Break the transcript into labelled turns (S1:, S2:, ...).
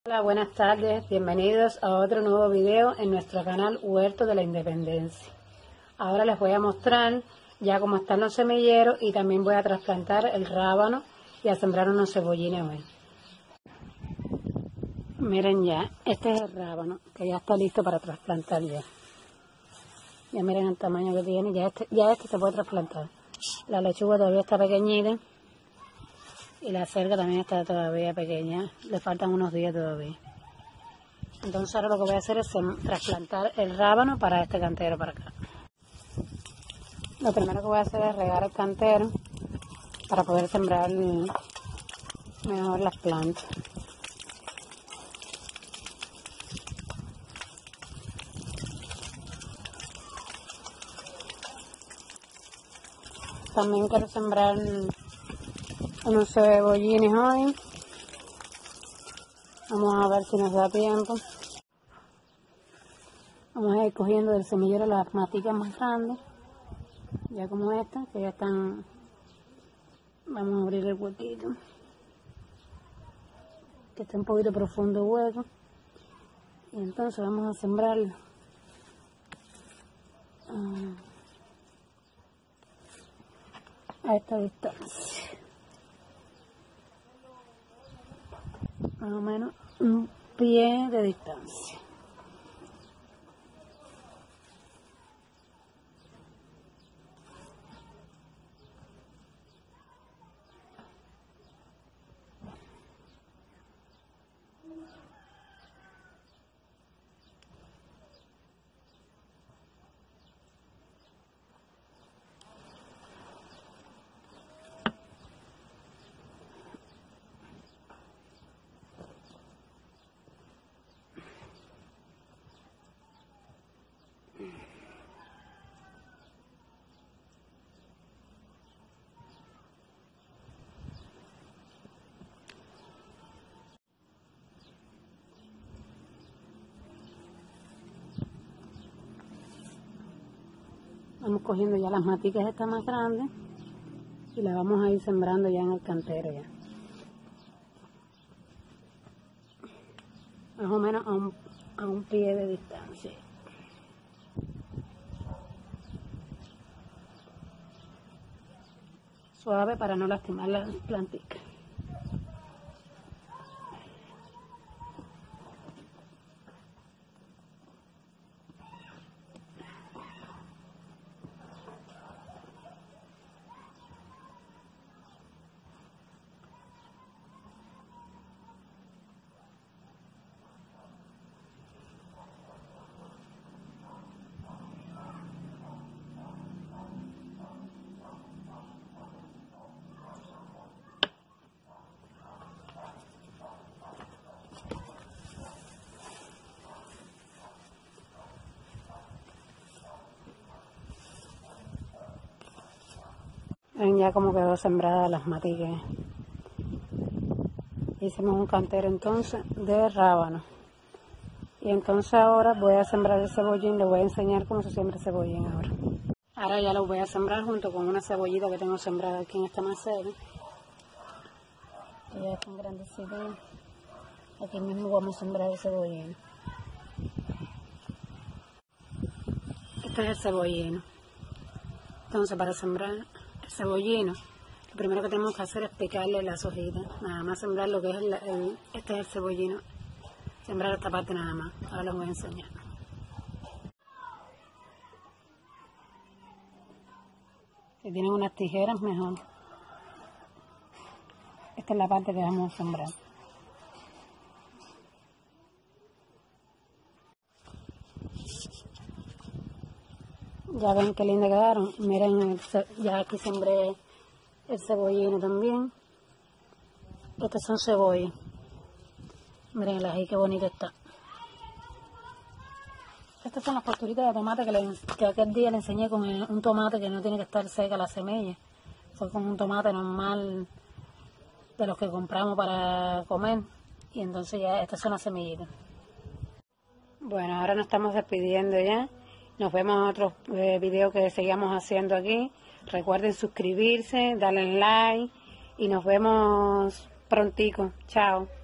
S1: Hola, buenas tardes, bienvenidos a otro nuevo video en nuestro canal Huerto de la Independencia. Ahora les voy a mostrar ya cómo están los semilleros y también voy a trasplantar el rábano y a sembrar unos cebollines hoy. Miren ya, este es el rábano que ya está listo para trasplantar ya. Ya miren el tamaño que tiene, ya este se puede trasplantar. La lechuga todavía está pequeñita y la acelga también está todavía pequeña, le faltan unos días todavía. Entonces ahora lo que voy a hacer es trasplantar el rábano para este cantero para acá. Lo primero que voy a hacer es regar el cantero para poder sembrar mejor las plantas. También quiero sembrar unos cebollines hoy. Vamos a ver si nos da tiempo. Vamos a ir cogiendo del semillero las maticas más grandes, ya como esta, que ya están. Vamos a abrir el huequito, que está un poquito profundo el hueco, y entonces vamos a sembrarlo. A esta distancia, más o menos un pie de distancia. Vamos cogiendo ya las maticas estas más grandes y las vamos a ir sembrando ya en el cantero ya. Más o menos a un pie de distancia. Suave para no lastimar las plantitas. Ven ya como quedó sembrada las maticas. Hicimos un cantero entonces de rábano. Y entonces ahora voy a sembrar el cebollín. Les voy a enseñar cómo se siembra el cebollín ahora. Ahora ya lo voy a sembrar junto con una cebollita que tengo sembrada aquí en esta maceta. Ya están grandecitas. Aquí mismo vamos a sembrar el cebollín. Este es el cebollino. Entonces para sembrar el cebollino, lo primero que tenemos que hacer es picarle las hojitas. Nada más sembrar lo que es este es el cebollino. Sembrar esta parte nada más. Ahora les voy a enseñar. Si tienen unas tijeras mejor. Esta es la parte que vamos a sembrar. Ya ven qué linda quedaron. Miren, ya aquí sembré el cebollino también. Estas son cebollas. Miren el ají, qué bonito está. Estas son las posturitas de tomate que aquel día le enseñé con un tomate que no tiene que estar seca la semilla. Fue con un tomate normal de los que compramos para comer. Y entonces ya estas son las semillitas. Bueno, ahora nos estamos despidiendo ya. Nos vemos en otros videos que sigamos haciendo aquí. Recuerden suscribirse, darle like y nos vemos prontico. Chao.